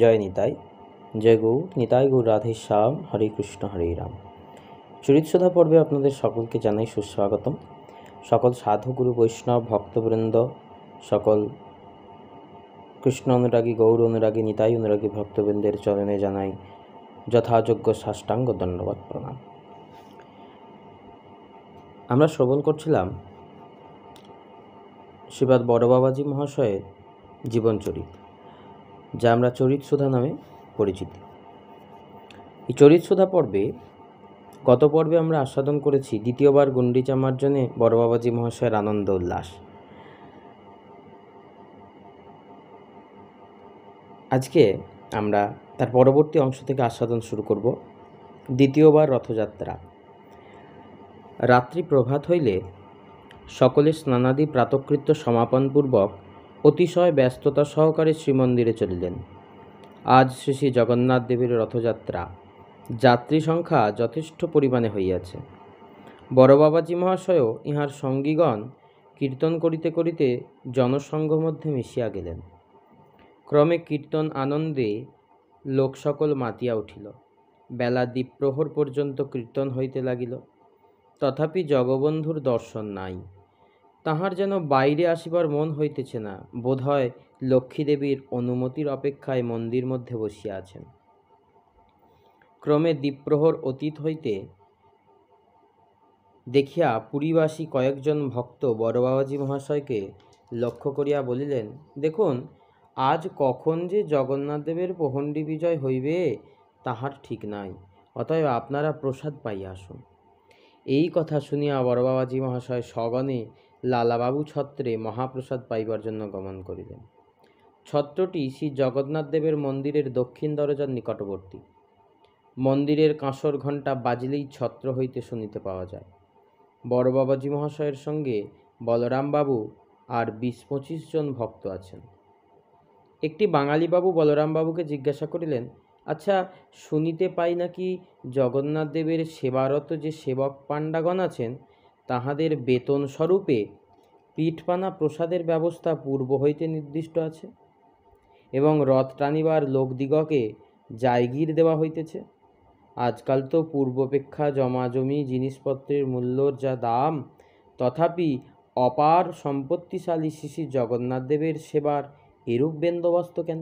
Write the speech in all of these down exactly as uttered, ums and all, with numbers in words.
জয় নিতাই, জয় গৌর নিতাই গৌর রাধে শ্যাম, হরে কৃষ্ণ হরে রাম। চরিতসুধা পর্বে আপনাদের সকলকে জানাই সুস্বাগতম। সকল সাধু গুরু বৈষ্ণব ভক্তবৃন্দ, সকল কৃষ্ণ অনুরাগী, গৌর অনুরাগী, নিতাই অনুরাগী ভক্তবৃন্দের চরণে জানাই যথাযোগ্য সাষ্টাঙ্গ দণ্ডবত প্রণাম। আমরা শ্রবণ করছিলাম শ্রীপাদ বড় বাবাজি মহাশয়ের জীবনচরিত, যা আমরা চরিতসুধা নামে পরিচিত। এই চরিতসুধা পর্বে গত পর্বে আমরা আস্বাদন করেছি দ্বিতীয়বার গুন্ডিচা মার্জনে বড় বাবাজি মহাশয়ের আনন্দ উল্লাস। আজকে আমরা তার পরবর্তী অংশ থেকে আস্বাদন শুরু করব। দ্বিতীয়বার রথযাত্রা। রাত্রি প্রভাত হইলে সকলে স্নানাদি প্রাতকৃত্য সমাপনপূর্বক অতিশয় ব্যস্ততা সহকারে শ্রীমন্দিরে চলিলেন। আজ শ্রী শ্রী জগন্নাথ দেবের রথযাত্রা। যাত্রী সংখ্যা যথেষ্ট পরিমাণে হইয়াছে। বড় বাবাজি মহাশয়ও ইহার সঙ্গীগণ কীর্তন করিতে করিতে জনসংঘ মধ্যে মিশিয়া গেলেন। ক্রমে কীর্তন আনন্দে লোক সকল মাতিয়া উঠিল। বেলা দ্বীপ্রহর পর্যন্ত কীর্তন হইতে লাগিল। তথাপি জগবন্ধুর দর্শন নাই। তাহার যেন বাইরে আসিবার মন হইতেছে না। বোধহয় লক্ষ্মীদেবীর অনুমতির অপেক্ষায় মন্দির মধ্যে বসিয়া আছেন। ক্রমে দ্বীপ্রহর অতীত হইতে দেখিয়া পুরীবাসী কয়েকজন ভক্ত বড় বাবাজি মহাশয়কে লক্ষ্য করিয়া বলিলেন, দেখুন, আজ কখন যে জগন্নাথ দেবের পহণ্ডি বিজয় হইবে তাহার ঠিক নাই, অতএব আপনারা প্রসাদ পাইয়া আসুন। এই কথা শুনিয়া বড় বাবাজি মহাশয় সগণে লালাবাবু ছত্রে মহাপ্রসাদ পাইবার জন্য গমন করিলেন। ছত্রটি শ্রী জগন্নাথ দেবের মন্দিরের দক্ষিণ দরজার নিকটবর্তী। মন্দিরের কাঁসর ঘণ্টা বাজিলেই ছত্র হইতে শুনিতে পাওয়া যায়। বড় বাবাজি মহাশয়ের সঙ্গে বলরামবাবু আর বিশ পঁচিশ জন ভক্ত আছেন। একটি বাঙালি বাবু বলরামবাবুকে জিজ্ঞাসা করিলেন, আচ্ছা, শুনিতে পাই নাকি জগন্নাথ দেবের সেবারত যে সেবক পাণ্ডাগণ আছেন তাহাদের বেতন স্বরূপে পিঠপানা প্রসাদের ব্যবস্থা পূর্ব হইতে নির্দিষ্ট আছে এবং রথ টানিবার লোকদিগকে জায়গির দেওয়া হইতেছে। আজকাল তো পূর্বাপেক্ষা জমাজমি জিনিসপত্রের মূল্যর যা দাম, তথাপি অপার সম্পত্তিশালী শ্রী শ্রী জগন্নাথ দেবের সেবার এরূপ বন্দোবস্ত কেন?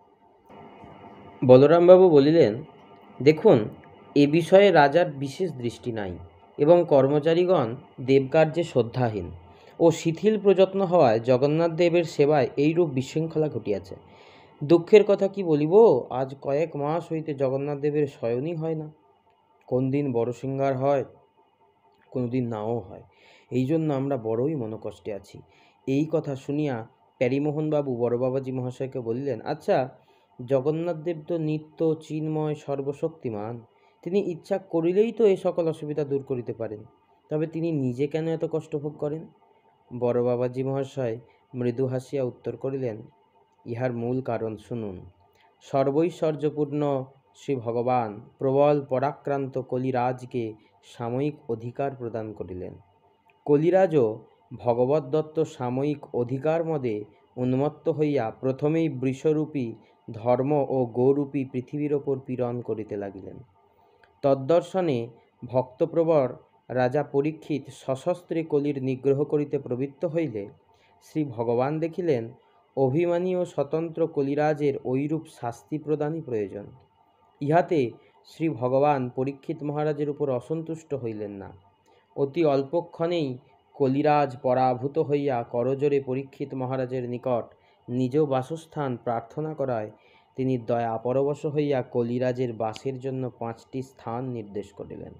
বলরামবাবু বলিলেন, দেখুন, এ বিষয়ে রাজার বিশেষ দৃষ্টি নাই এবং কর্মচারীগণ দেবকার্যে শ্রদ্ধাহীন ও শিথিল প্রযত্ন হওয়ায় জগন্নাথ দেবের সেবায় এইরূপ বিশৃঙ্খলা ঘটিয়াছে। দুঃখের কথা কি বলিব, আজ কয়েক মাস হইতে জগন্নাথ দেবের শয়নই হয় না। কোন দিন বড় সিংহার হয়, কোনো দিন নাও হয়। এই জন্য আমরা বড়ই মনোকষ্টে আছি। এই কথা শুনিয়া প্যারীমোহনবাবু বড় বাবাজি মহাশয়কে বলিলেন, আচ্ছা, জগন্নাথ দেব তো নিত্য চিন্ময় সর্বশক্তিমান। তিনি ইচ্ছা করিলেই তো এই সকল অসুবিধা দূর করিতে পারেন, তবে তিনি নিজে কেন এত কষ্ট ভোগ করেন? বড় বাবাজি মহাশয় মৃদু হাসিয়া উত্তর করিলেন, ইহার মূল কারণ শুনুন। সর্বৈশ্বর্যপূর্ণ শ্রী ভগবান প্রবল পরাক্রান্ত কলিরাজকে সাময়িক অধিকার প্রদান করিলেন। কলিরাজও ভগবদ্দত্ত সাময়িক অধিকার মদে উন্মত্ত হইয়া প্রথমেই বৃষরূপী ধর্ম ও গোরূপী পৃথিবীর ওপর পীড়ন করিতে লাগিলেন। তদ্দর্শনে ভক্তপ্রবর রাজা পরীক্ষিত সশস্ত্রে কলির নিগ্রহ করিতে প্রবৃত্ত হইলে শ্রী ভগবান দেখিলেন অভিমানী ও স্বতন্ত্র কলিরাজের ঐরূপ শাস্তি প্রদানই প্রয়োজন। ইহাতে শ্রী ভগবান পরীক্ষিত মহারাজের উপর অসন্তুষ্ট হইলেন না। অতি অল্পক্ষণেই কলিরাজ পরাভূত হইয়া করজোরে পরীক্ষিত মহারাজের নিকট নিজ বাসস্থান প্রার্থনা করায় তিনি দয়া পরবশ হইয়া কলিরাজের বাসের জন্য পাঁচটি স্থান নির্দেশ করিলেন।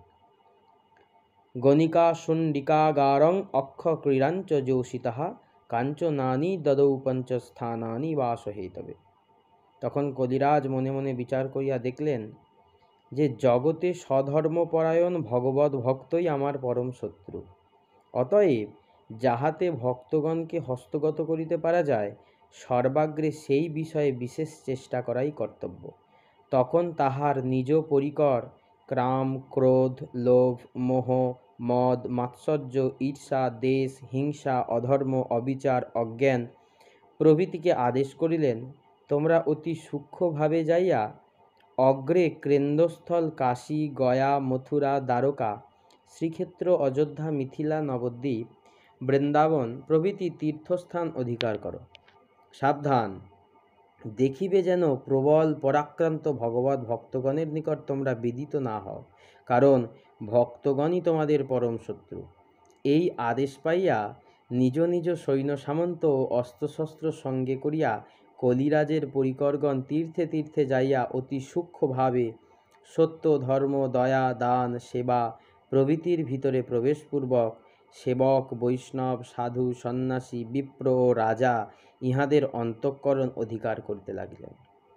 গণিকা শুণ্ডিকাগারং অক্ষ ক্রীড়াঞ্চ যোষিতাঃ কাঞ্চনানি দদৌ পঞ্চ স্থানানি বাস হেতবে। তখন কলিরাজ মনে মনে বিচার করিয়া দেখলেন যে জগতে স্বধর্মপরায়ণ ভগবত ভক্তই আমার পরম শত্রু। অতএব যাহাতে ভক্তগণকে হস্তগত করিতে পারা যায় সর্বাগ্রে সেই বিষয়ে বিশেষ চেষ্টা করাই কর্তব্য। তখন তাহার নিজ পরিকর ক্রাম, ক্রোধ, লোভ, মোহ, মদ, মাৎসর্য, ঈর্ষা, দেশ, হিংসা, অধর্ম, অবিচার, অজ্ঞান প্রভৃতিকে আদেশ করিলেন, তোমরা অতি সূক্ষ্মভাবে যাইয়া অগ্রে কেন্দ্রস্থল কাশী, গয়া, মথুরা, দ্বারকা, শ্রীক্ষেত্র, অযোধ্যা, মিথিলা, নবদ্বীপ, বৃন্দাবন প্রভৃতি তীর্থস্থান অধিকার করো। সাবধান, দেখিবে যেন প্রবল পরাক্রান্ত ভগবৎ ভক্তগণের নিকট তোমরা বিদিত না হও, কারণ ভক্তগণই তোমাদের পরম শত্রু। এই আদেশ পাইয়া নিজ নিজ সৈন্য সামন্ত ও অস্ত্রশস্ত্র সঙ্গে করিয়া কলিরাজের পরিকরগণ তীর্থে তীর্থে যাইয়া অতি সূক্ষ্মভাবে সত্য, ধর্ম, দয়া, দান, সেবা প্রভৃতির ভিতরে প্রবেশপূর্বক সেবক, বৈষ্ণব, সাধু, সন্ন্যাসী, বিপ্র ও রাজা ইহাদের অন্তঃকরণ অধিকার করিতে লাগিলেন।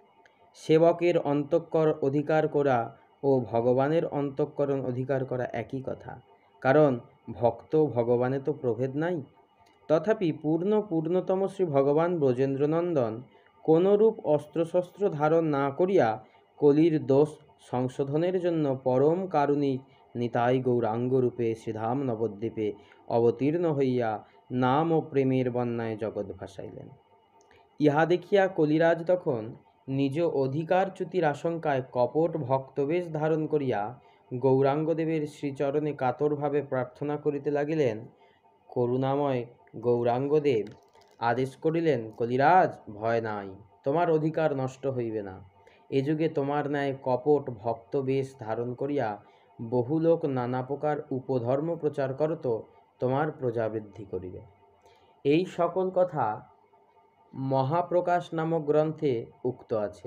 সেবকের অন্তঃকর অধিকার করা ও ভগবানের অন্তঃকরণ অধিকার করা একই কথা, কারণ ভক্ত ভগবানে তো প্রভেদ নাই। তথাপি পূর্ণ পূর্ণতম শ্রী ভগবান ব্রজেন্দ্রনন্দন কোনরূপ অস্ত্রশস্ত্র ধারণ না করিয়া কলির দোষ সংশোধনের জন্য পরম কারুণিক নিতাই গৌরাঙ্গরূপে শ্রীধাম নবদ্বীপে অবতীর্ণ হইয়া নাম ও প্রেমের বন্যায় জগৎ ভাসাইলেন। ইহা দেখিয়া কলিরাজ তখন নিজ অধিকারচ্যুতির আশঙ্কায় কপট ভক্তবেশ ধারণ করিয়া গৌরাঙ্গদেবের শ্রীচরণে কাতরভাবে প্রার্থনা করিতে লাগিলেন। করুণাময় গৌরাঙ্গদেব আদেশ করিলেন, কলিরাজ, ভয় নাই, তোমার অধিকার নষ্ট হইবে না। এ যুগে তোমার ন্যায় কপট ভক্তবেশ ধারণ করিয়া বহু লোক নানা প্রকার উপধর্ম প্রচার করত, তোমার প্রজাবৃদ্ধি করিবে। এই সকল কথা মহাপ্রকাশ নামক গ্রন্থে উক্ত আছে।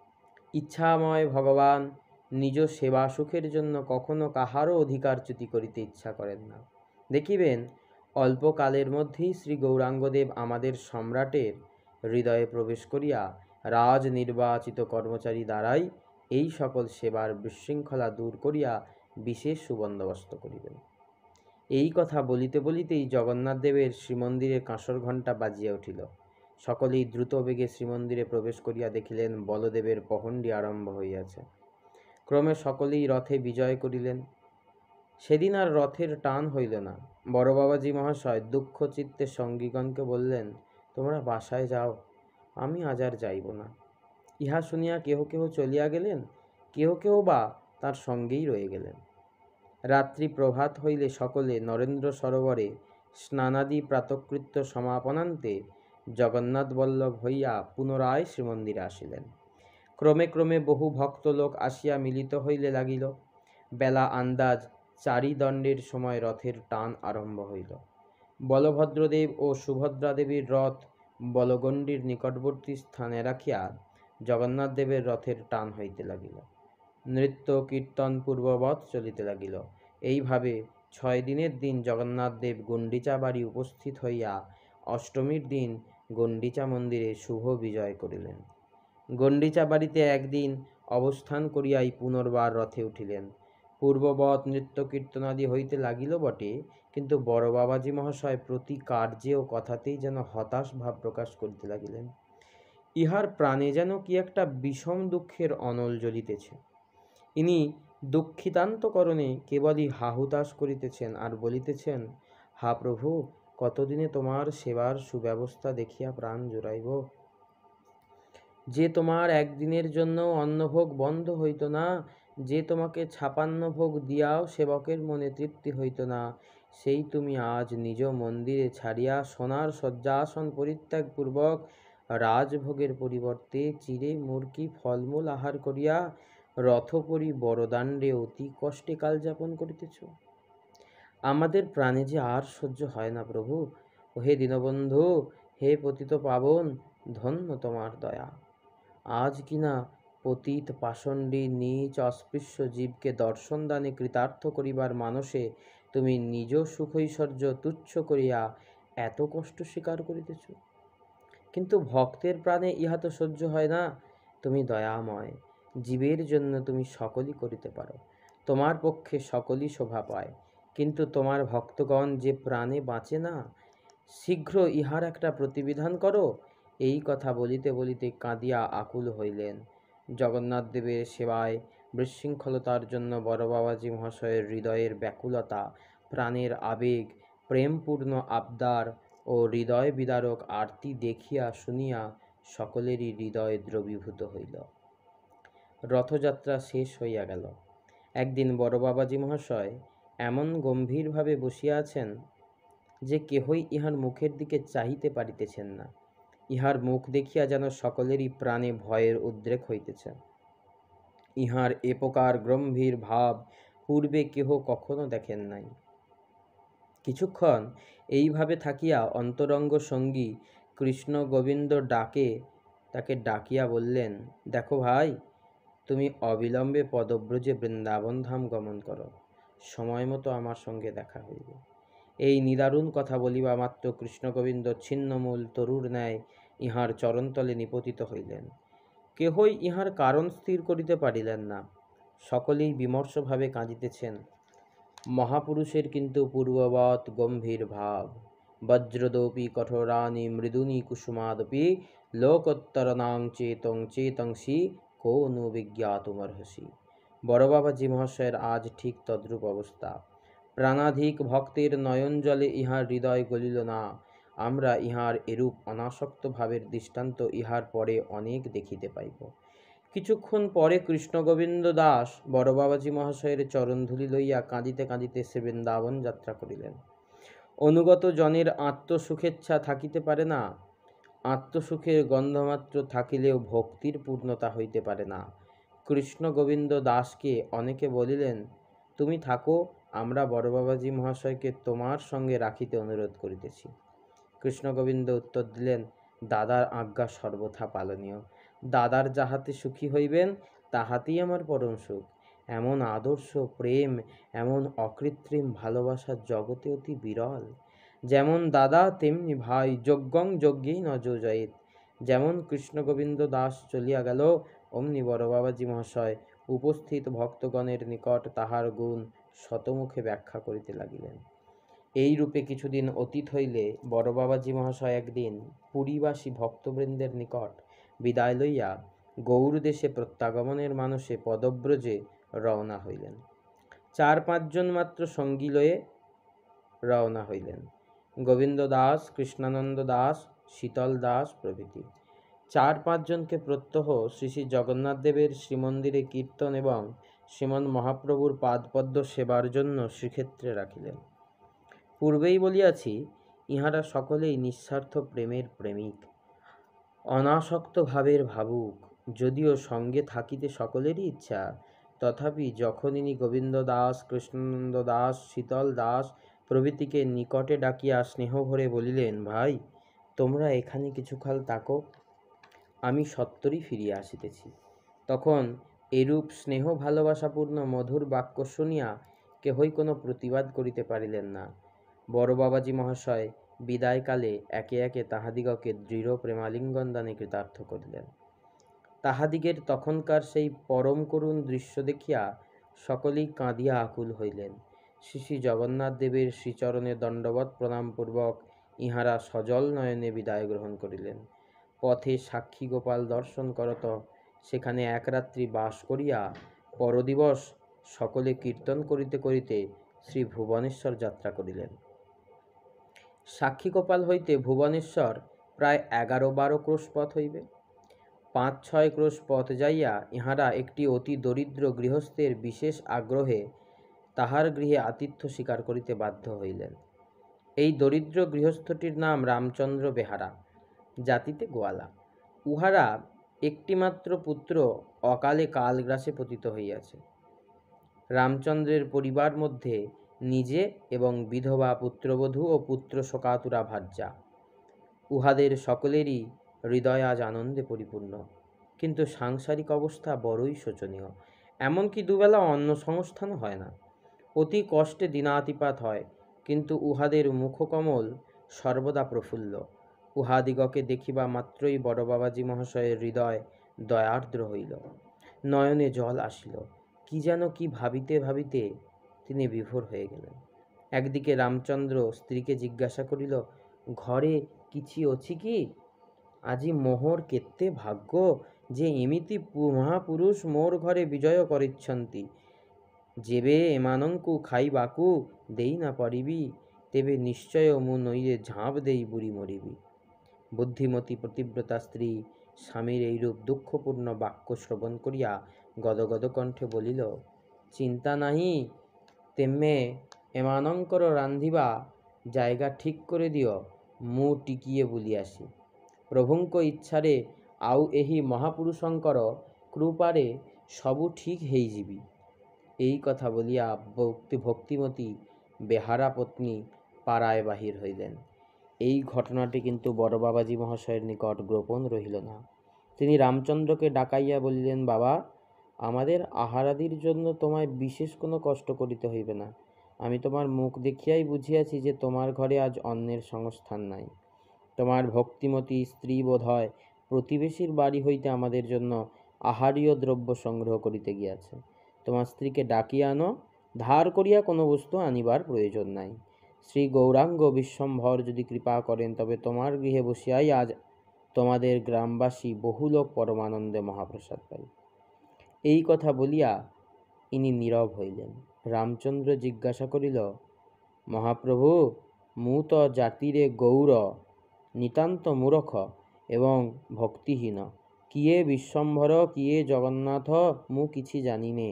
ইচ্ছাময় ভগবান নিজ সেবা সুখের জন্য কখনো কাহারও অধিকারচ্যুতি করিতে ইচ্ছা করেন না। দেখিবেন, অল্পকালের মধ্যেই শ্রী গৌরাঙ্গদেব আমাদের সম্রাটের হৃদয়ে প্রবেশ করিয়া রাজ নির্বাচিত কর্মচারী দ্বারাই এই সকল সেবার বিশৃঙ্খলা দূর করিয়া বিশেষ সুবন্দোবস্ত করিবেন। এই কথা বলিতে বলিতেই জগন্নাথ দেবের শ্রীমন্দিরে কাঁসর ঘণ্টা বাজিয়া উঠিল। সকলেই দ্রুত বেগে শ্রীমন্দিরে প্রবেশ করিয়া দেখিলেন বলদেবের পহণ্ডি আরম্ভ হইয়াছে। ক্রমে সকলেই রথে বিজয় করিলেন। সেদিন আর রথের টান হইল না। বড় বাবাজি মহাশয় দুঃখ চিত্তে সঙ্গীগণকে বললেন, তোমরা বাসায় যাও, আমি আজ আর যাইব না। ইহা শুনিয়া কেহ কেহ চলিয়া গেলেন, কেহ কেহ বা তার সঙ্গেই রয়ে গেলেন। রাত্রি প্রভাত হইলে সকলে নরেন্দ্র সরোবরে স্নানাদি প্রাতকৃত্য সমাপনান্তে জগন্নাথ বল্লভ হইয়া পুনরায় শ্রীমন্দিরে আসিলেন। ক্রমে ক্রমে বহু ভক্তলোক আসিয়া মিলিত হইলে লাগিল। বেলা আন্দাজ চারি দণ্ডের সময় রথের টান আরম্ভ হইল। বলভদ্রদেব ও সুভদ্রা দেবীর রথ বলগণ্ডির নিকটবর্তী স্থানে রাখিয়া জগন্নাথ দেবের রথের টান হইতে লাগিল। নৃত্য কীর্তন পূর্ববৎ চলিতে লাগিল। এইভাবে ছয় দিনের দিন জগন্নাথ দেব গুণ্ডিচা বাড়ি উপস্থিত হইয়া অষ্টমীর দিন গুণ্ডিচা মন্দিরে শুভ বিজয় করিলেন। গুণ্ডিচা বাড়িতে একদিন অবস্থান করিয়াই পুনর্বার রথে উঠিলেন। পূর্ববৎ নৃত্য কীর্তনাদি হইতে লাগিল বটে, কিন্তু বড় বাবাজি মহাশয় প্রতি কার্যে ও কথাতেই যেন হতাশ ভাব প্রকাশ করিতে লাগিলেন। ইহার প্রাণে যেন কি একটা বিষম দুঃখের অনল জ্বলিতেছে। ইনি দুঃখিতান্তকরণে কেবলই হাহুতাশ করিতেছেন আর বলিতেছেন, হা প্রভু, কতদিনে তোমার সেবার সুব্যবস্থা দেখিয়া প্রাণ জুড়াইব। যে তোমার একদিনের জন্য অন্নভোগ বন্ধ হইত না, যে তোমাকে ছাপান্ন ভোগ দিয়াও সেবকের মনে তৃপ্তি হইত না, সেই তুমি আজ নিজ মন্দিরে ছাড়িয়া সোনার শয্যাসন পরিত্যাগপূর্বক রাজভোগের পরিবর্তে চিরে মুরকি ফলমূল আহার করিয়া রথপরি বড়দাণ্ডে অতি কষ্টে কাল যাপন করিতেছ। আমাদের প্রাণে যে আর সহ্য হয় না প্রভু। হে দীনবন্ধু, হে পতিত পাবন, ধন্য তোমার দয়া। আজ কিনা পতিত পাষণ্ডী নীচ অস্পৃশ্য জীবকে দর্শনদানে কৃতার্থ করিবার মানসে তুমি নিজ সুখৈশ্বর্য তুচ্ছ করিয়া এত কষ্ট স্বীকার করিতেছ। কিন্তু ভক্তের প্রাণে ইহা তো সহ্য হয় না। তুমি দয়াময়, জীবের জন্য তুমি সকলই করিতে পারো, তোমার পক্ষে সকলই শোভা পায়, কিন্তু তোমার ভক্তগণ যে প্রাণে বাঁচে না, শীঘ্র ইহার একটা প্রতিবিধান করো। এই কথা বলিতে বলিতে কাঁদিয়া আকুল হইলেন। জগন্নাথ দেবের সেবায় বিশৃঙ্খলতার জন্য বড় বাবাজি মহাশয়ের হৃদয়ের ব্যাকুলতা, প্রাণের আবেগ, প্রেমপূর্ণ আবদার ও হৃদয় বিদারক আরতি দেখিয়া শুনিয়া সকলেরই হৃদয় দ্রবীভূত হইল। রথযাত্রা শেষ হইয়া গেল। একদিন বড় বাবাজি মহাশয় এমন গম্ভীরভাবে বসিয়া আছেন যে কেহই ইহার মুখের দিকে চাহিতে পারিতেছেন না। ইহার মুখ দেখিয়া যেন সকলেরই প্রাণে ভয়ের উদ্রেক হইতেছে। ইহার এ প্রকার গম্ভীর ভাব পূর্বে কেহ কখনো দেখেন নাই। কিছুক্ষণ এইভাবে থাকিয়া অন্তরঙ্গ সঙ্গী কৃষ্ণ গোবিন্দ ডাকে তাকে ডাকিয়া বললেন, দেখো ভাই, তুমি অবিলম্বে পদব্রজে বৃন্দাবন ধাম গমন করো, সময় মতো আমার সঙ্গে দেখা হইবে। এই নিদারুণ কথা বলিবা মাত্র কৃষ্ণ গোবিন্দ ছিন্নমূল তরুর ন্যায় ইহার চরণতলে নিপতিত হইলেন। কেহই ইহার কারণ স্থির করিতে পারিলেন না। সকলেই বিমর্ষভাবে কাঁদিতেছেন। মহাপুরুষের কিন্তু পূর্ববৎ গম্ভীর ভাব। বজ্রদপি কঠোরানি মৃদুনি কুসুমাদপি লোকোত্তরনাং চেতং চেতংসি কো নু বিজ্ঞাতুমর্হসি। বড় বাবাজি মহাশয়ের আজ ঠিক তদ্রূপ অবস্থা। প্রাণাধিক ভক্তের নয়ন জলে ইহার হৃদয় গলিল না। আমরা ইহার এরূপ অনাসক্ত ভাবের দৃষ্টান্ত ইহার পরে অনেক দেখিতে পাইব। কিছুক্ষণ পরে কৃষ্ণ গোবিন্দ দাস বড় বাবাজি মহাশয়ের চরণধূলি লইয়া কাঁদিতে কাঁদিতে শ্রী বৃন্দাবন যাত্রা করিলেন। অনুগত জনের আত্মসুখেচ্ছা থাকিতে পারে না। আত্মসুখের গন্ধমাত্র থাকিলেও ভক্তির পূর্ণতা হইতে পারে না। কৃষ্ণ গোবিন্দ দাসকে অনেকে বলিলেন, তুমি থাকো, আমরা বড় বাবাজি মহাশয়কে তোমার সঙ্গে রাখিতে অনুরোধ করিতেছি। কৃষ্ণ গোবিন্দ উত্তর দিলেন, দাদার আজ্ঞা সর্বথা পালনীয়। দাদার যাহাতে সুখী হইবেন তাহাতেই আমার পরম সুখ। এমন আদর্শ প্রেম, এমন অকৃত্রিম ভালোবাসা জগতে অতি বিরল। যেমন দাদা তেমনি ভাই, যজ্ঞং যজ্ঞেই ন যোজয়েৎ। যেমন কৃষ্ণ গোবিন্দ দাস চলিয়া গেল, অমনি বড় বাবাজি মহাশয় উপস্থিত ভক্তগণের নিকট তাহার গুণ শতমুখে ব্যাখ্যা করিতে লাগিলেন। এই রূপে কিছুদিন অতীত হইলে বড় বাবাজি মহাশয় একদিন পুরীবাসী ভক্তবৃন্দের নিকট বিদায় লইয়া গৌর দেশে প্রত্যাগমনের মানসে পদব্রজে রওনা হইলেন। চার পাঁচজন মাত্র সঙ্গী লয়ে রওনা হইলেন। গোবিন্দ দাস, কৃষ্ণানন্দ দাস, শীতল দাস প্রভৃতি চার পাঁচজনকে প্রত্যহ শ্রী শ্রী জগন্নাথ দেবের শ্রীমন্দিরে কীর্তন এবং শ্রীমন মহাপ্রভুর পাদপদ্ম সেবার জন্য শ্রীক্ষেত্রে রাখিলেন। পূর্বেই বলিয়াছি, ইহারা সকলেই নিঃস্বার্থ প্রেমের প্রেমিক, অনাসক্ত ভাবের ভাবুক। যদিও সঙ্গে থাকিতে সকলেরই ইচ্ছা, তথাপি যখন ইনি গোবিন্দ দাস, কৃষ্ণানন্দ দাস, শীতল দাস প্রভৃতিকে নিকটে ডাকিয়া স্নেহভরে বলিলেন, ভাই, তোমরা এখানে কিছুকাল থাকো, আমি সত্বরই ফিরিয়া আসিতেছি, তখন এরূপ স্নেহ ভালোবাসাপূর্ণ মধুর বাক্য শুনিয়া কেহই কোনো প্রতিবাদ করিতে পারিলেন না। বড় বাবাজি মহাশয় বিদায়কালে একে একে তাহাদিগকে দৃঢ় প্রেমালিঙ্গন দানে কৃতার্থ করিলেন। তাহাদিগের তখনকার সেই পরম করুণ দৃশ্য দেখিয়া সকলেই কাঁদিয়া আকুল হইলেন। শ্রী শ্রী জগন্নাথ দেবের শ্রীচরণে দণ্ডবৎ প্রণামপূর্বক ইহারা সজল নয়নে বিদায় গ্রহণ করিলেন। পথে সাক্ষী গোপাল দর্শন করত সেখানে এক রাত্রি বাস করিয়া পরদিবস সকলে কীর্তন করিতে করিতে শ্রী ভুবনেশ্বর যাত্রা করিলেন। সাক্ষী গোপাল হইতে ভুবনেশ্বর প্রায় এগারো বারো ক্রোশ পথ হইবে। পাঁচ ছয় ক্রোশ পথ যাইয়া ইহারা একটি অতি দরিদ্র গৃহস্থের বিশেষ আগ্রহে তাহার গৃহে আতিথ্য স্বীকার করিতে বাধ্য হইলেন। এই দরিদ্র গৃহস্থটির নাম রামচন্দ্র বেহারা, জাতিতে গোয়ালা। উহারা একটিমাত্র পুত্র অকালে কালগ্রাসে পতিত হইয়াছে। রামচন্দ্রের পরিবার মধ্যে নিজে এবং বিধবা পুত্রবধূ ও পুত্র শোকাতুরা ভার্যা। উহাদের সকলেরই হৃদয় আজ আনন্দে পরিপূর্ণ, কিন্তু সাংসারিক অবস্থা বড়ই শোচনীয়। এমনকি দুবেলা অন্ন সংস্থানও হয় না। অতি কষ্টে দিনাতিপাত হয়, কিন্তু উহাদের মুখকমল সর্বদা প্রফুল্ল। উহাদিগকে দেখিবা মাত্রই বড় বাবাজি মহাশয়ের হৃদয় দয়ার্দ্র হইল, নয়নে জল আসিল। কি যেন কি ভাবিতে ভাবিতে তিনি বিভোর হয়ে গেলেন। একদিকে রামচন্দ্র স্ত্রীকে জিজ্ঞাসা করিল, ঘরে কিছু অছি কি? আজি মোহর কেতে ভাগ্য যে এমিতি মহাপুরুষ মোর ঘরে বিজয় করিচ্ছন্তি। যেবে এমানঙ্কু খাইবাকু দেই না পারিবি, তেবে নিশ্চয় মু নইরে ঝাঁপ দেই বুড়ি মরিবি। বুদ্ধিমতী পতিব্রতা স্ত্রী স্বামীর এইরূপ দুঃখপূর্ণ বাক্য শ্রবণ করিয়া গদগদ কণ্ঠে বলিল, চিন্তা নাহি তেমে এমানঙ্কর রান্ধিবা জায়গা ঠিক করে দিও, মু টিকিয়ে বলিয়াছি। প্রভুঙ্ক ইচ্ছারে আউ এহি মহাপুরুষঙ্কর কৃপারে সবু ঠিক হেইଯିবি। এই কথা বলিয়া ভক্তি ভক্তিমতী বেহারা পত্নী পাড়ায় বাহির হইলেন। এই ঘটনাটি কিন্তু বড় বাবাজি মহাশয়ের নিকট গোপন রহিল না। তিনি রামচন্দ্রকে ডাকাইয়া বলিলেন, বাবা, আমাদের আহারাদির জন্য তোমায় বিশেষ কোনো কষ্ট করিতে হইবে না। আমি তোমার মুখ দেখিয়াই বুঝিয়াছি যে তোমার ঘরে আজ অন্নের সংস্থান নাই। তোমার ভক্তিমতী স্ত্রী বোধ হয় প্রতিবেশীর বাড়ি হইতে আমাদের জন্য আহারীয় দ্রব্য সংগ্রহ করিতে গিয়াছে। তোমার স্ত্রীকে ডাকিয়া আনো, ধার করিয়া কোনো বস্তু আনিবার প্রয়োজন নাই। শ্রী গৌরাঙ্গ বিশ্বম্ভর যদি কৃপা করেন তবে তোমার গৃহে বসিয়াই আজ তোমাদের গ্রামবাসী বহু লোক পরমানন্দে মহাপ্রসাদ পাই। এই কথা বলিয়া ইনি নীরব হইলেন। রামচন্দ্র জিজ্ঞাসা করিল, মহাপ্রভু, মু তো জাতিরে গৌর, নিতান্ত মূরখ এবং ভক্তিহীন। কিয়ে বিশ্বম্ভর, কিয়ে জগন্নাথ, মু କିଛି জানিনে।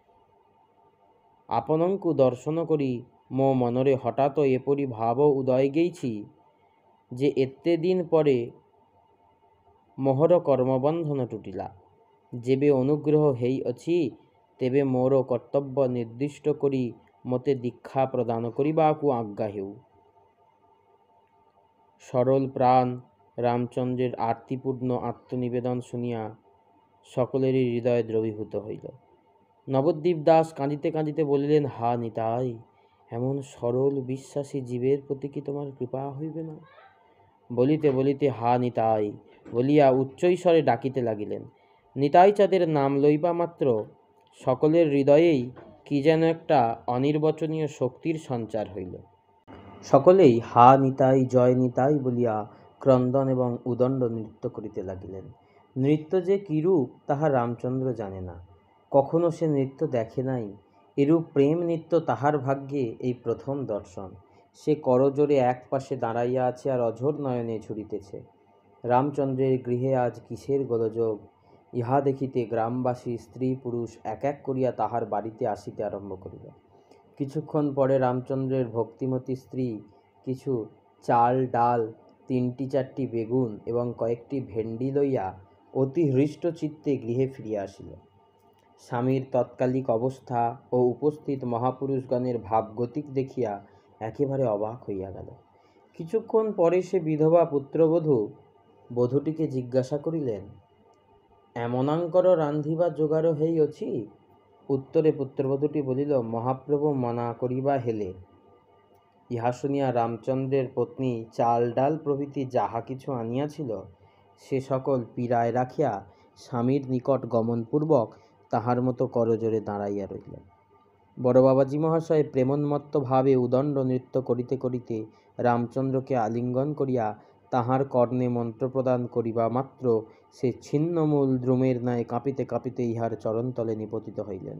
ଆପଣଙ୍କୁ ଦର୍ଶନ କରି ମୋ ମନରେ ହଠାତ୍ ଏପରି ଭାବ ଉଦୟ ହେଇଛି ଯେ ଏତେ ଦିନ ପରେ ମୋହର କର୍ମବନ୍ଧନ ଟୁଟିଲା। ଯେବେ ଅନୁଗ୍ରହ ହେଇଅଛି ତେବେ ମୋର କର୍ତ୍ତବ୍ୟ ନିର୍ଦ୍ଦିଷ୍ଟ କରି ମୋତେ ଦୀକ୍ଷା ପ୍ରଦାନ କରିବାକୁ ଆଜ୍ଞା ହେଉ। সরল প্রাণ রামচন্দ্রের আর্তিপূর্ণ আত্মনিবেদন শুনিয়া সকলেরই হৃদয় দ্রবীভূত হইল। নবদ্বীপ দাস কাঁদিতে কাঁদিতে বলিলেন, হা নিতাই, এমন সরল বিশ্বাসী জীবের প্রতি কি তোমার কৃপা হইবে না? বলিতে বলিতে হা নিতাই বলিয়া উচ্চৈস্বরে ডাকিতে লাগিলেন। নিতাই চাঁদের নাম লইবা মাত্র সকলের হৃদয়েই কি যেন একটা অনির্বচনীয় শক্তির সঞ্চার হইল। সকলেই হা নিতাই, জয় নিতাই বলিয়া ক্রন্দন এবং উদণ্ড নৃত্য করিতে লাগিলেন। নৃত্য যে কিরূপ তাহা রামচন্দ্র জানে না, কখনো সে নৃত্য দেখে নাই। এরূপ প্রেম নৃত্য তাহার ভাগ্যে এই প্রথম দর্শন। সে করজোড়ে এক পাশে দাঁড়াইয়া আছে আর অঝোর নয়নে ঝুরিতেছে। রামচন্দ্রের গৃহে আজ কিসের গোলযোগ, ইহা দেখিতে গ্রামবাসী স্ত্রী পুরুষ এক এক করিয়া তাহার বাড়িতে আসিতে আরম্ভ করিল। কিছুক্ষণ পরে রামচন্দ্রের ভক্তিমতী স্ত্রী কিছু চাল ডাল, তিনটি চারটি বেগুন এবং কয়েকটি ভেন্ডি লইয়া অতি হৃষ্টচিত্তে গৃহে ফিরিয়া আসিল। স্বামীর তৎকালিক অবস্থা ও উপস্থিত মহাপুরুষগণের ভাবগতিক দেখিয়া একেবারে অবাক হইয়া গেল। কিছুক্ষণ পরে সে বিধবা পুত্রবধূ বধূটিকে জিজ্ঞাসা করিলেন, এমনাঙ্কর রান্ধিবা জোগাড় হইଅছি? উত্তরে পুত্রবধূটি বলিল, মহাপ্রভু মনা করিবা হেলে। ইহা শুনিয়া রামচন্দ্রের পত্নী চাল ডাল প্রভৃতি যাহা কিছু আনিয়াছিল সে সকল পীড়ায় রাখিয়া স্বামীর নিকট গমনপূর্বক তাহার মতো করজোড়ে দাঁড়াইয়া রহিলেন। বড় বাবাজি মহাশয় প্রেমোন্মত্ত ভাবে উদণ্ড নৃত্য করিতে করিতে রামচন্দ্রকে আলিঙ্গন করিয়া তাহার কর্ণে মন্ত্র প্রদান করিবা মাত্র সে ছিন্নমূল দ্রুমের ন্যায় কাঁপিতে কাঁপিতে ইহার চরণতলে নিপতিত হইলেন।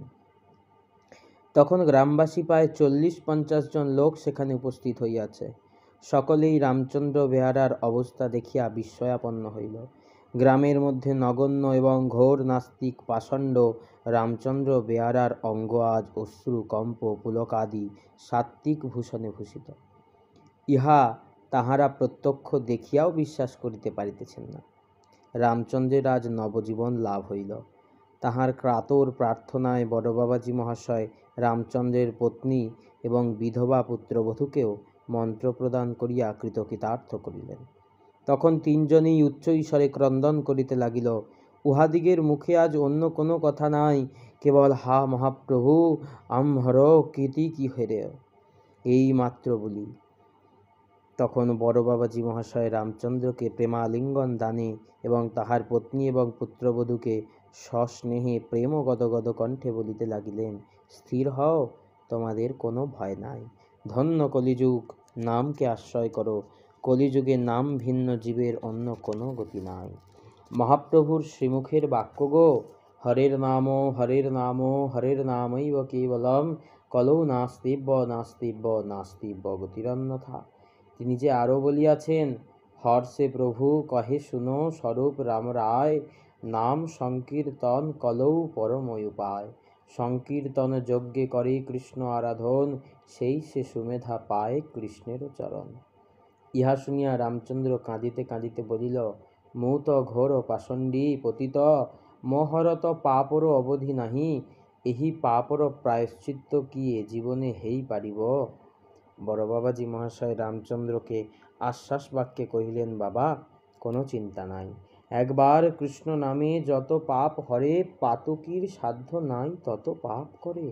তখন গ্রামবাসী প্রায় চল্লিশ পঞ্চাশ জন লোক সেখানে উপস্থিত হইয়াছে। সকলেই রামচন্দ্র বেহারার অবস্থা দেখিয়া বিস্ময়াপন্ন হইল। গ্রামের মধ্যে নগণ্য এবং ঘোর নাস্তিক পাষণ্ড রামচন্দ্র বেহারার অঙ্গ আজ অশ্রু কম্প পুলকাদি সাত্ত্বিক ভূষণে ভূষিত। ইহা তাহারা প্রত্যক্ষ দেখিয়াও বিশ্বাস করিতে পারিতেছেন না। রামচন্দ্রের আজ নবজীবন লাভ হইল। তাহার কাতর প্রার্থনায় বড় বাবাজি মহাশয় রামচন্দ্রের পত্নী এবং বিধবা পুত্রবধূকেও মন্ত্র প্রদান করিয়া কৃতকৃতার্থ করিলেন। তখন তিনজনেই উচ্চ ঈশ্বরে ক্রন্দন করিতে লাগিল, উহাদিগের মুখে আজ অন্য কোনো কথা নাই, কেবল হা মহাপ্রভু আম্ভর কীর্তি কি হেরে, এই মাত্র বলি। তখন বড় বাবাজি মহাশয় রামচন্দ্রকে প্রেমালিঙ্গন দানে এবং তাহার পত্নী এবং পুত্রবধূকে সস্নেহে প্রেম গদগদ কণ্ঠে বলিতে লাগিলেন, স্থির হও, তোমাদের কোনো ভয় নাই। ধন্য কলিযুগ, নামকে আশ্রয় করো। কলিযুগে নাম ভিন্ন জীবের অন্য কোনো গতি নাই। মহাপ্রভুর শ্রীমুখের বাক্য গো, হরের নাম হরের নাম হরের নামৈব কেবলম কলৌ নাস্তিব্য নাস্তিব্য নাস্তিব্য গতিরন্যথা। তিনি যে আরও বলিয়াছেন, হর্ষে প্রভু কহে শুনো স্বরূপ রাম রায়, নাম সংকীর্তন কলৌ পরময় উপায়। সংকীর্তন যজ্ঞে করে কৃষ্ণ আরাধন, সেই সে সুমেধা পায় কৃষ্ণের চরণ। ইহা শুনিয়া রামচন্দ্র কাঁদিতে কাঁদিতে বলিল, মূত ঘোর পাষণ্ডী পতিত, মোহরত পাপর অবধি নাহি, এহি পাপর প্রায়শ্চিত্ত কি এ জীবনে হেই পারিব। বড় বাবাজি মহাশয় রামচন্দ্রকে আশ্বাস বাক্যে কহিলেন, বাবা কোনো চিন্তা নাই, একবার কৃষ্ণ নামে যত পাপ হরে, পাতকীর সাধ্য নাই তত পাপ করে।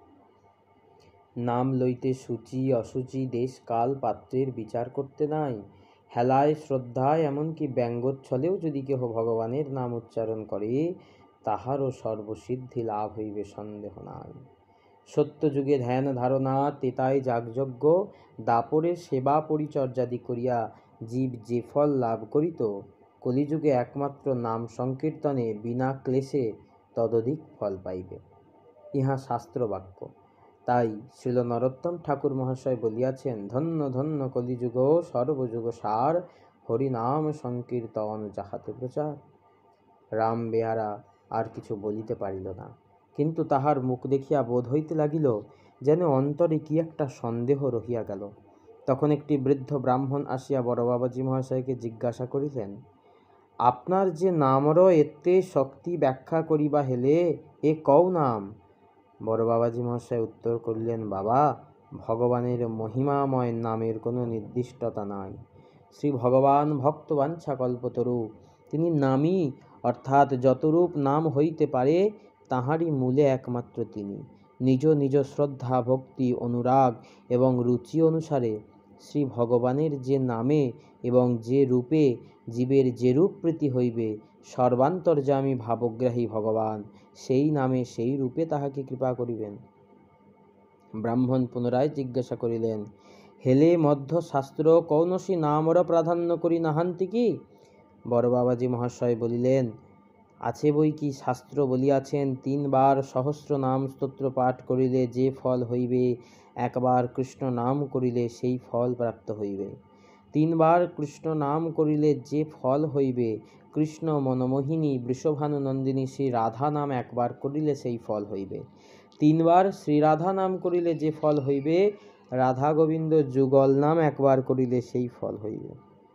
নাম লইতে সূচি অসুচি দেশ কাল পাত্রের বিচার করতে নাই। হেলায় শ্রদ্ধায় এমনকি ব্যঙ্গোচ্ছলেও যদি কেহ ভগবানের নাম উচ্চারণ করে, তাহারও সর্বসিদ্ধি লাভ হইবে সন্দেহ নাই। সত্যযুগে ধ্যান ধারণা তেতায় যাগযজ্ঞ, দাপরে সেবা পরিচর্যাদি করিয়া জীব যে ফল লাভ করিত, কলিযুগে একমাত্র নাম সংকীর্তনে বিনা ক্লেশে তদধিক ফল পাইবে। ইহা শাস্ত্রবাক্য। তাই শ্রীল নরোত্তম ঠাকুর মহাশয় বলিয়াছেন, ধন্য ধন্য কলিযুগ সর্বযুগ সার, হরিনাম সংকীর্তন যাহাতে প্রচার। রাম বেহারা আর কিছু বলিতে পারিল না, কিন্তু তাহার মুখ দেখিয়া বোধ হইতে লাগিল যেন অন্তরে কি একটা সন্দেহ রহিয়া গেল। তখন একটি বৃদ্ধ ব্রাহ্মণ আসিয়া বড় বাবাজি মহাশয়কে জিজ্ঞাসা করিলেন, আপনার যে নামর এতে শক্তি ব্যাখ্যা করিবা হেলে, এ কও নাম। বড় বাবাজি মহাশয় উত্তর করিলেন, বাবা ভগবানের মহিমাময় নামের কোনো নির্দিষ্টতা নাই। শ্রী ভগবান ভক্তবাঞ্ছা কল্পতরু, তিনি নামই অর্থাৎ যতরূপ নাম হইতে পারে তাহারই মূলে একমাত্র তিনি। নিজ নিজ শ্রদ্ধা ভক্তি অনুরাগ এবং রুচি অনুসারে শ্রী ভগবানের যে নামে এবং যে রূপে জীবের যেরূপ প্রীতি হইবে, সর্বান্তর্যামী ভাবগ্রাহী ভগবান সেই নামে সেই রূপে তাহাকে কৃপা করিবেন। ব্রাহ্মণ পুনরায় জিজ্ঞাসা করিলেন, হেলে মধ্য শাস্ত্র কৌনসি নামর প্রাধান্য করি নাহান্তি কি? বড় বাবাজি মহাশয় বলিলেন, আছে বই কি, শাস্ত্র বলিয়াছেন তিনবার সহস্র নাম স্তোত্র পাঠ করিলে যে ফল হইবে, একবার কৃষ্ণ নাম করিলে সেই ফল প্রাপ্ত হইবে। তিনবার কৃষ্ণ নাম করিলে যে ফল হইবে, কৃষ্ণ মনমোহিনী বৃষভানু নন্দিনী শ্রী রাধা নাম একবার করিলে সেই ফল হইবে। তিনবার শ্রীরাধা নাম করিলে যে ফল হইবে, রাধা গোবিন্দ যুগল নাম একবার করিলে সেই ফল হইবে।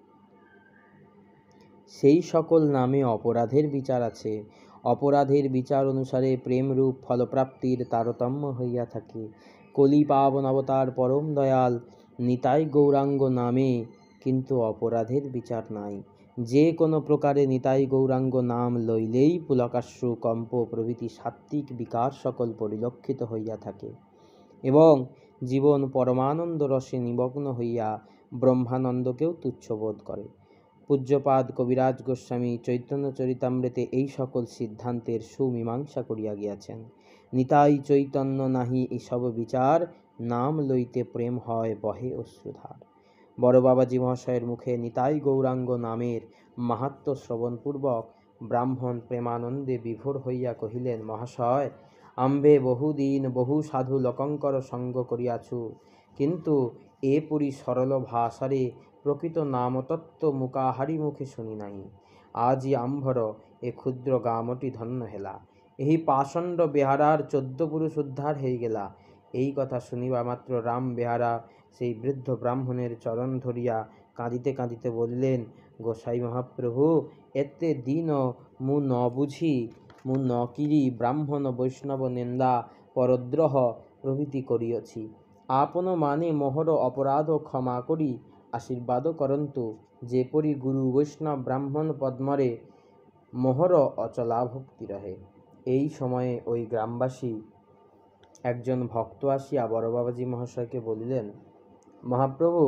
সেই সকল নামে অপরাধের বিচার আছে। অপরাধের বিচার অনুসারে প্রেমরূপ ফলপ্রাপ্তির তারতম্য হইয়া থাকে। কলি পাবন অবতার পরম দয়াল নিতাই গৌরাঙ্গ নামে কিন্তু অপরাধের বিচার নাই। যে কোনো প্রকারে নিতাই গৌরাঙ্গ নাম লইলেই পুলকাশ্রু কম্প প্রভৃতি সাত্ত্বিক বিকার সকল পরিলক্ষিত হইয়া থাকে এবং জীবন পরমানন্দ রসে নিমগ্ন হইয়া ব্রহ্মানন্দকেও তুচ্ছ বোধ করে। পূজ্যপাদ কবিরাজ গোস্বামী চৈতন্য চরিতামৃতে এই সকল সিদ্ধান্তের সুমীমাংসা করিয়া গিয়াছেন। নিতাই চৈতন্য নাহি এসব বিচার, নাম লইতে প্রেম হয় বহে অশ্রুধার। বড় বাবাজি মহাশয়ের মুখে নিতাই গৌরাঙ্গ নামের মাহাত্ম্য শ্রবণপূর্বক ব্রাহ্মণ প্রেমানন্দে বিভোর হইয়া কহিলেন, মহাশয় আম্ভে বহুদিন বহু সাধু লোকঙ্কর সঙ্গ করিয়াছু, কিন্তু এপরি সরল ভাষারে প্রকৃত নামতত্ত্ব মুকাহারি মুখে শুনি নাই। আজি আম্ভর এ ক্ষুদ্র গামটি ধন্য হেলা, এই পাষণ্ড বেহারার চোদ্দ পুরুষ উদ্ধার হয়ে গেলা। এই কথা শুনিবা মাত্র রাম বেহারা সেই বৃদ্ধ ব্রাহ্মণের চরণ ধরিয়া কাঁদিতে কাঁদিতে বলিলেন, গোসাই মহাপ্রভু এতে দিন মু ন বুঝি, মু ন কিরি ব্রাহ্মণ বৈষ্ণব নিন্দা পরদ্রোহ প্রভৃতি করিয়াছি। আপন মানে মোহর অপরাধ ক্ষমা করি আশীর্বাদ করন্তু, যেপরি গুরু বৈষ্ণব ব্রাহ্মণ পদ্মরে মোহর অচলা ভক্তি রহে। এই সময়ে ওই গ্রামবাসী একজন ভক্ত আসিয়া বড় বাবাজি মহাশয়কে বলিলেন, মহাপ্রভু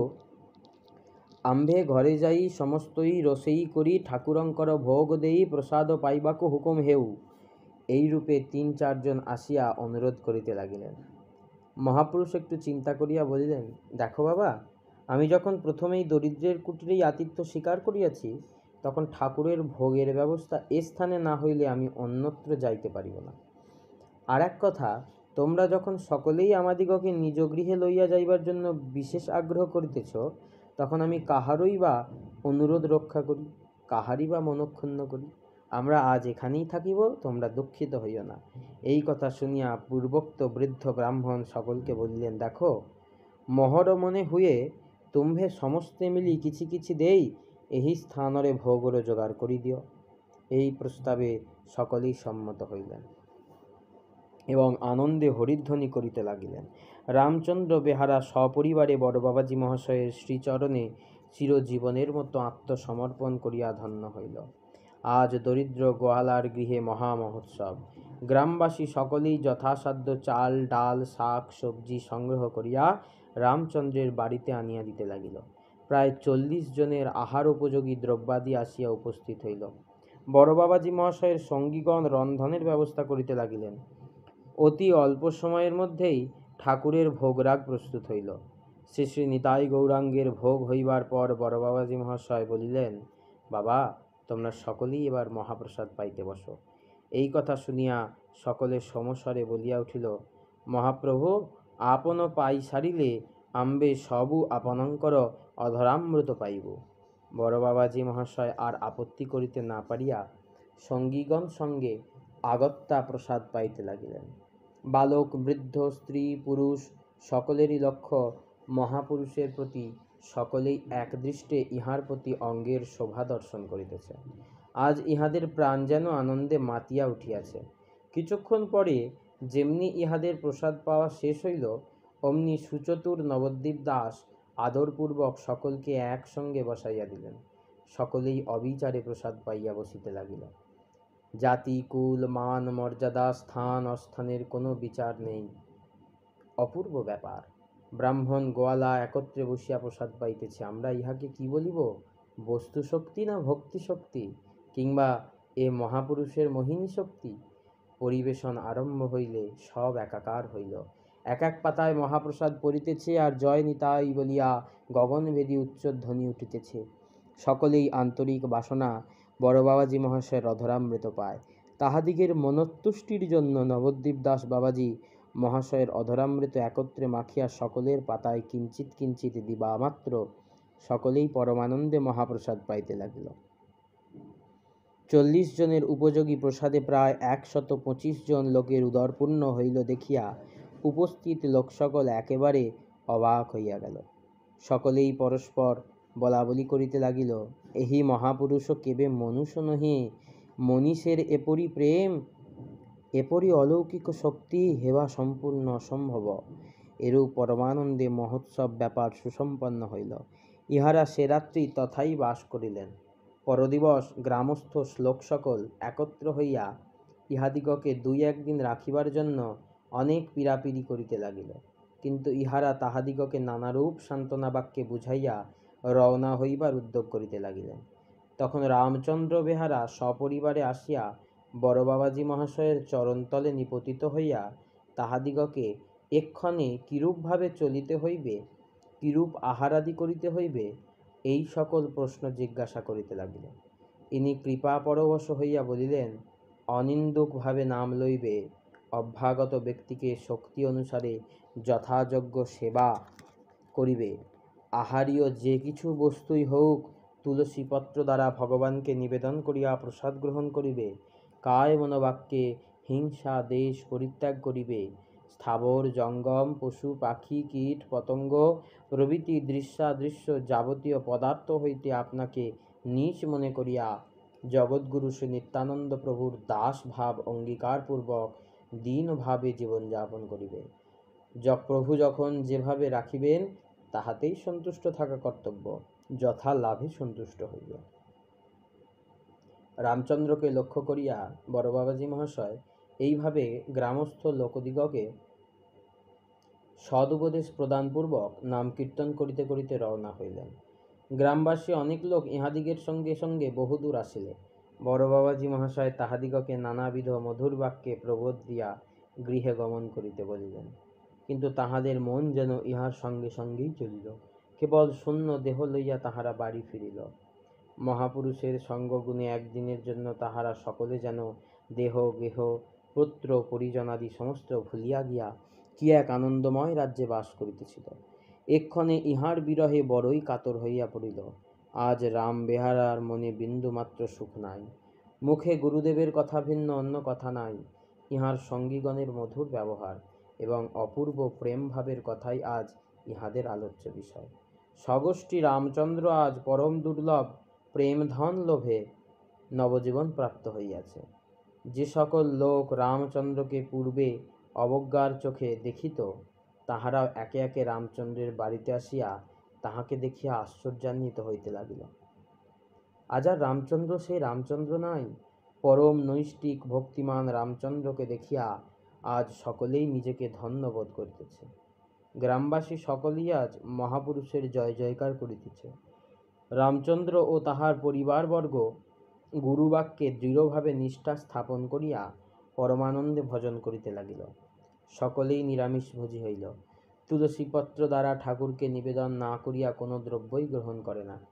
আম্ভে ঘরে যাই সমস্তই রোষেই করি, ঠাকুরঙ্কর ভোগ দেই প্রসাদ পাইবাকু হুকুম হেউ। এই রূপে তিন চারজন আসিয়া অনুরোধ করিতে লাগিলেন। মহাপুরুষ একটু চিন্তা করিয়া বলিলেন, দেখো বাবা, আমি যখন প্রথমেই দরিদ্রের কুটিরেই আতিথ্য স্বীকার করিয়াছি, তখন ঠাকুরের ভোগের ব্যবস্থা এ স্থানে না হইলে আমি অন্যত্র যাইতে পারিব না। আর এক কথা, তোমরা যখন সকলেই আমাদিগকে নিজ গৃহে লইয়া যাইবার জন্য বিশেষ আগ্রহ করিতেছ, তখন আমি কাহারই বা অনুরোধ রক্ষা করি, কাহারই বা মনক্ষুণ্ণ করি। আমরা আজ এখানেই থাকিব, তোমরা দুঃখিত হইও না। এই কথা শুনিয়া পূর্বোক্ত বৃদ্ধ ব্রাহ্মণ সকলকে বলিলেন, দেখো মহর মনে হুয়ে তুম্ভে সমস্তে মিলি কিছু কিছু দেই, এই স্থানরে ভোগর জোগাড় করি দিও। এই প্রস্তাবে সকলেই সম্মত হইলেন এবং আনন্দে হরিধ্বনি করিতে লাগিলেন। রামচন্দ্র বেহারা সপরিবারে বড় বাবাজী মহাশয়ের শ্রীচরণে চিরজীবনের মতো আত্মসমর্পণ করিয়া ধন্য হইল। আজ দরিদ্র গোয়ালার গৃহে মহা মহোৎসব। গ্রামবাসী সকলেই যথাসাধ্য চাল ডাল শাক সবজি সংগ্রহ করিয়া রামচন্দ্রের বাড়িতে আনিয়া দিতে লাগিল। প্রায় চল্লিশ জনের আহার উপযোগী দ্রব্যাদি আসিয়া উপস্থিত হইল। বড় বাবাজী মহাশয়ের সঙ্গীগণ রন্ধনের ব্যবস্থা করিতে লাগিলেন। অতি অল্প সময়ের মধ্যেই ঠাকুরের ভোগরাগ প্রস্তুত হইল। শ্রী শ্রী নিতাই গৌরাঙ্গের ভোগ হইবার পর বড় বাবাজী মহাশয় বলিলেন, বাবা তোমরা সকলেই এবার মহাপ্রসাদ পাইতে বসো। এই কথা শুনিয়া সকলে সমস্বরে বলিয়া উঠিল, মহাপ্রভু আপন পাই সারিলে আম্বে সবু আপনঙ্কর অধরামৃত পাইব। বড় বাবাজী মহাশয় আর আপত্তি করিতে না পারিয়া সঙ্গীগণ সঙ্গে আগত্যা প্রসাদ পাইতে লাগিলেন। বালক বৃদ্ধ স্ত্রী পুরুষ সকলেরই লক্ষ্য মহাপুরুষের প্রতি, সকলেই একদৃষ্টে ইহার প্রতি অঙ্গের শোভা দর্শন করিতেছে। আজ ইহাদের প্রাণ যেন আনন্দে মাতিয়া উঠিয়াছে। কিছুক্ষণ পরে যেমনি ইহাদের প্রসাদ পাওয়া শেষ হইল, অমনি সুচতুর নবদ্বীপ দাস আদরপূর্বক সকলকে একসঙ্গে বসাইয়া দিলেন। সকলেই অবিচারে প্রসাদ পাইয়া বসিতে লাগিল। জাতি কুল মান মর্যাদা স্থান অস্থানের কোনো বিচার নেই। অপূর্ব ব্যাপার। ব্রাহ্মণ গোয়ালা একত্রে বসিয়া প্রসাদ পাইতেছে। আমরা ইহাকে কি বলিব? বস্তু শক্তি না ভক্তি শক্তি, কিংবা এ মহাপুরুষের মোহিনী শক্তি? পরিবেশন আরম্ভ হইলে সব একাকার হইল। এক এক পাতায় মহাপ্রসাদ পড়িতেছে আর জয় নিতাই বলিয়া গগনভেদী উচ্চধ্বনি উঠিতেছে। সকলেই আন্তরিক বাসনা বড় বাবাজী মহাশয়ের অধরামৃত পায়। তাহাদিগের মনোতুষ্টির জন্য নবদ্বীপ দাস বাবাজী মহাশয়ের অধরামৃত একত্রে মাখিয়া সকলের পাতায় কিঞ্চিত কিঞ্চিত দিবা মাত্র সকলেই পরমানন্দে মহাপ্রসাদ পাইতে লাগিল। চল্লিশ জনের উপযোগী প্রসাদে প্রায় একশত পঁচিশ জন লোকের উদরপূর্ণ হইল দেখিয়া উপস্থিত লোক সকল একেবারে অবাক হইয়া গেল। সকলেই পরস্পর বলা বলি করিতে লাগিল, এহি মহাপুরুষ কেবে মনুষ্য নহে, মনীষের এপরি প্রেম এপরি অলৌকিক শক্তি হেবা সম্পূর্ণ অসম্ভব। এরূপ পরমানন্দে মহোৎসব ব্যাপার সুসম্পন্ন হইল। ইহারা সে রাত্রি তথাই বাস করিলেন। পরদিবস গ্রামস্থ শ্লোক সকল একত্র হইয়া ইহাদিগকে দুই একদিন রাখিবার জন্য অনেক পীড়াপিড়ি করিতে লাগিল, কিন্তু ইহারা তাহাদিগকে নানারূপ সান্ত্বনা বাক্যে বুঝাইয়া রওনা হইবার উদ্যোগ করিতে লাগিলেন। তখন রামচন্দ্র বেহারা সপরিবারে আসিয়া বড় বাবাজী মহাশয়ের চরণতলে নিপতিত হইয়া তাহাদিগকে এক্ষণে কিরূপভাবে চলিতে হইবে, কিরূপ আহারাদি করিতে হইবে, এই সকল প্রশ্ন জিজ্ঞাসা করিতে লাগিলেন। ইনি কৃপা পরবশ হইয়া বলিলেন, অনিন্দুকভাবে নাম লইবে, অভ্যাগত ব্যক্তিকে শক্তি অনুসারে যথাযোগ্য সেবা করিবে, আহারীয় যে কিছু বস্তুই হোক তুলসীপত্র দ্বারা ভগবানকে নিবেদন করিয়া প্রসাদ গ্রহণ করিবে, কায় মনোবাক্যে হিংসা দেশ পরিত্যাগ করিবে, স্থাবর জঙ্গম পশু পাখি কীট পতঙ্গ প্রভৃতি দৃশ্যাদৃশ্য যাবতীয় পদার্থ হইতে আপনাকে নীচ মনে করিয়া জগৎগুরু শ্রী নিত্যানন্দ প্রভুর দাস ভাব অঙ্গীকারপূর্বক দীনভাবে জীবনযাপন করিবে। প্রভু যখন যেভাবে রাখিবেন তাহাতেই সন্তুষ্ট থাকা কর্তব্য, যথা লাভে সন্তুষ্ট হইবে। রামচন্দ্রকে লক্ষ্য করিয়া বড় বাবাজী মহাশয় এইভাবে গ্রামস্থ লোকদিগকে সদুপদেশ প্রদানপূর্বক নাম কীর্তন করিতে করিতে রওনা হইলেন। গ্রামবাসী অনেক লোক ইহাদিগের সঙ্গে সঙ্গে বহুদূর আসিলে বড় বাবাজী মহাশয় তাহাদিগকে নানাবিধ মধুর বাক্যে প্রবোধ দিয়া গৃহে গমন করিতে বলিলেন। কিন্তু তাহাদের মন যেন ইহার সঙ্গে সঙ্গেই চলিল। কেবল শূন্য দেহ লইয়া তাহারা বাড়ি ফিরিল। মহাপুরুষের সঙ্গগুণে একদিনের জন্য তাহারা সকলে যেন দেহ গেহ পুত্র পরিজনাদি সমস্ত ভুলিয়া গিয়া কি এক আনন্দময় রাজ্যে বাস করিতেছিল। এক্ষণে ইহার বিরহে বড়ই কাতর হইয়া পড়িল। আজ রাম বেহারার মনে বিন্দুমাত্র সুখ নাই। মুখে গুরুদেবের কথা ভিন্ন অন্য কথা নাই। ইহার সঙ্গীগণের মধুর ব্যবহার এবং অপূর্ব প্রেমভাবের কথাই আজ ইহাদের আলোচ্য বিষয়। স্বগোষ্ঠী রামচন্দ্র আজ পরম দুর্লভ প্রেম ধন লোভে নবজীবন প্রাপ্ত হইয়াছে। যে সকল লোক রামচন্দ্রকে পূর্বে অবজ্ঞার চোখে দেখিত, তাহারাও একে একে রামচন্দ্রের বাড়িতে আসিয়া তাহাকে দেখিয়া আশ্চর্যান্বিত হইতে লাগিল। আজ আর রামচন্দ্র সেই রামচন্দ্র নাই। পরম নৈষ্ঠিক ভক্তিমান রামচন্দ্রকে দেখিয়া আজ সকলেই নিজেকে ধন্য বোধ করিতেছে। গ্রামবাসী সকলেই আজ মহাপুরুষের জয় জয়কার করিতেছে। রামচন্দ্র ও তাহার পরিবারবর্গ গুরুবাক্যে দৃঢ়ভাবে নিষ্ঠা স্থাপন করিয়া পরমানন্দে ভজন করিতে লাগিল। সকলেই নিরামিষভোজী হইল। তুলসীপত্র দ্বারা ঠাকুরকে নিবেদন না করিয়া কোনো দ্রব্যই গ্রহণ করে না।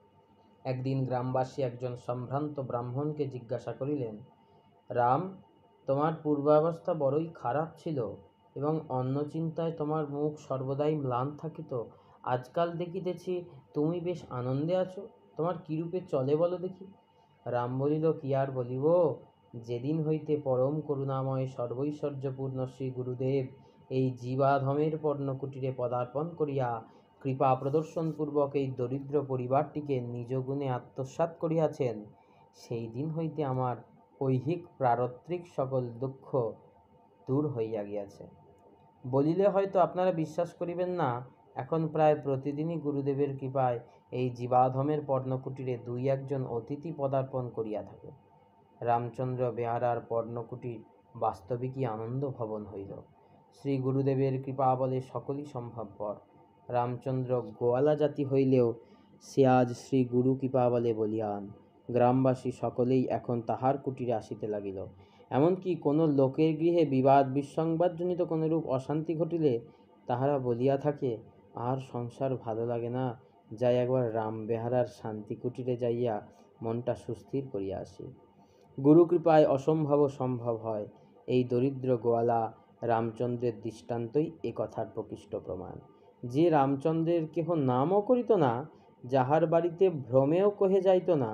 একদিন গ্রামবাসী একজন সম্ভ্রান্ত ব্রাহ্মণকে জিজ্ঞাসা করিলেন, রাম, তোমার পূর্বাবস্থা বড়ই খারাপ ছিল এবং অন্ন চিন্তায় তোমার মুখ সর্বদাই ম্লান থাকিত। আজকাল দেখিতেছি তুমি বেশ আনন্দে আছো, তোমার কিরূপে চলে বলো দেখি। রাম বলিল, কি আর বলিব, যেদিন হইতে পরম করুণাময় সর্বৈশ্বর্যপূর্ণ শ্রী গুরুদেব এই জীবাধমের পর্ণকুটিরে পদার্পণ করিয়া কৃপা প্রদর্শনপূর্বক এই দরিদ্র পরিবারটিকে নিজ গুণে আত্মসাৎ করিয়াছেন, সেই দিন হইতে আমার ঐহিক প্রারত্রিক সকল দুঃখ দূর হইয়া গিয়াছে। বলিলে হয়তো আপনারা বিশ্বাস করিবেন না, এখন প্রায় প্রতিদিনই গুরুদেবের কৃপায় এই জীবাধমের পর্ণকুটিরে দুই একজন অতিথি পদার্পণ করিয়া থাকে। রামচন্দ্র বেহারার পর্ণকুটির বাস্তবিকই আনন্দ ভবন হইল। শ্রী গুরুদেবের কৃপা বলে সকলই সম্ভবপর। রামচন্দ্র গোয়ালা জাতি হইলেও সে আজ শ্রী গুরু কৃপা বলে বলিয়ান। গ্রামবাসী সকলেই এখন তাহার কুটিরে আসিতে লাগিল। এমনকি কোনো লোকের গৃহে বিবাদ বিসংবাদজনিত কোনরূপ অশান্তি ঘটিলে তাহারা বলিয়া থাকে, আর সংসার ভালো লাগে না, যাই একবার রাম বেহারার শান্তি কুটিরে যাইয়া মনটা সুস্থির করিয়া আসি। গুরুকৃপায় অসম্ভব সম্ভব হয়, এই দরিদ্র গোয়ালা রামচন্দ্রের দৃষ্টান্তই এ কথার প্রকৃষ্ট প্রমাণ। যে রামচন্দ্রের কেহ নামও করিত না, যাহার বাড়িতে ভ্রমেও কহে যাইত না,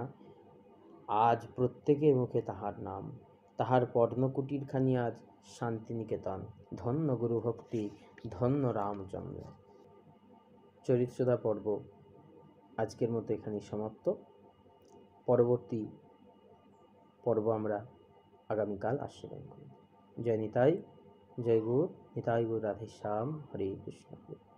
আজ প্রত্যেকের মুখে তাহার নাম। তাহার পর্ণকুটিরখানি আজ শান্তিনিকেতন। ধন্য গুরুভক্তি, ধন্য রামচন্দ্র। চরিত্রদা পর্ব আজকের মতো এখানেই সমাপ্ত। পরবর্তী পর্ব আমরা আগামীকাল আস্বাদন করব। জয় নিতাই, জয় গুরু নিতাই, গুরু রাধেশ্যাম, হরে কৃষ্ণ।